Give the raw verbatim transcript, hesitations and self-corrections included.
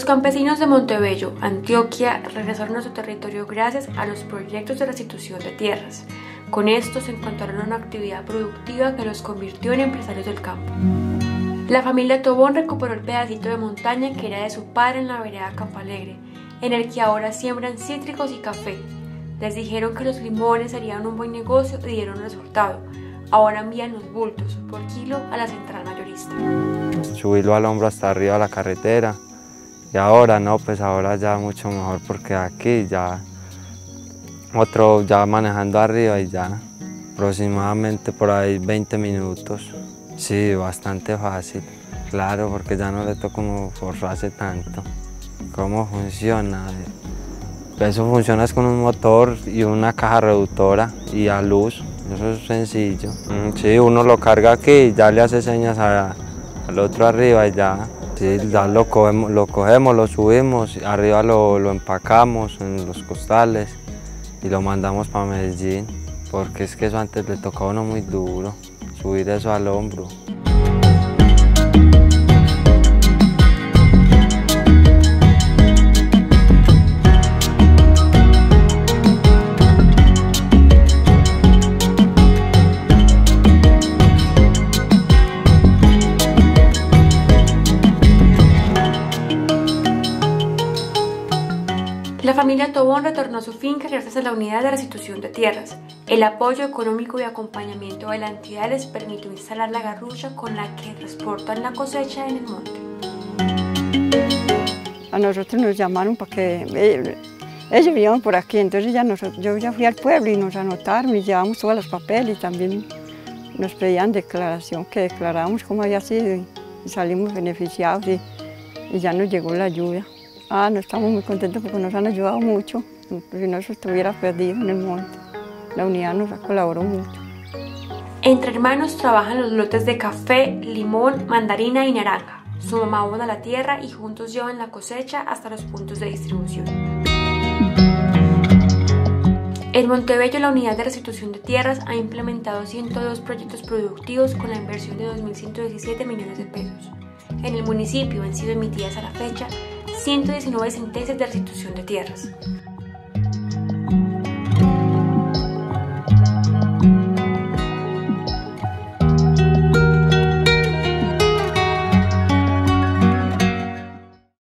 Los campesinos de Montebello, Antioquia, regresaron a su territorio gracias a los proyectos de restitución de tierras. Con esto se encontraron una actividad productiva que los convirtió en empresarios del campo. La familia Tobón recuperó el pedacito de montaña que era de su padre en la vereda Campalegre, en el que ahora siembran cítricos y café. Les dijeron que los limones serían un buen negocio y dieron resultado. Ahora envían los bultos por kilo a la central mayorista. Subirlo al hombro hasta arriba de la carretera. Y ahora no, pues ahora ya mucho mejor porque aquí ya otro ya manejando arriba y ya aproximadamente por ahí veinte minutos. Sí, bastante fácil, claro, porque ya no le toca como forzarse tanto. ¿Cómo funciona? Eso funciona es con un motor y una caja reductora y a luz, eso es sencillo. Sí, uno lo carga aquí y ya le hace señas a, al otro arriba y ya. Sí, ya lo cogemos, lo cogemos, lo subimos, arriba lo, lo empacamos en los costales y lo mandamos para Medellín, porque es que eso antes le tocaba a uno muy duro, subir eso al hombro. La familia Tobón retornó a su finca gracias a la unidad de restitución de tierras. El apoyo económico y acompañamiento de la entidad les permitió instalar la garrucha con la que transportan la cosecha en el monte. A nosotros nos llamaron para que ellos, ellos vivían por aquí, entonces ya nosotros, yo ya fui al pueblo y nos anotaron y llevamos todos los papeles y también nos pedían declaración, que declarábamos cómo había sido y, y salimos beneficiados y, y ya nos llegó la ayuda. Ah, no estamos muy contentos porque nos han ayudado mucho, si no se estuviera perdido en el monte. La unidad nos colaboró mucho. Entre hermanos trabajan los lotes de café, limón, mandarina y naranja. Su mamá abona la tierra y juntos llevan la cosecha hasta los puntos de distribución. En Montebello, la unidad de restitución de tierras ha implementado ciento dos proyectos productivos con la inversión de dos mil ciento diecisiete millones de pesos. En el municipio han sido emitidas a la fecha ciento diecinueve sentencias de restitución de tierras.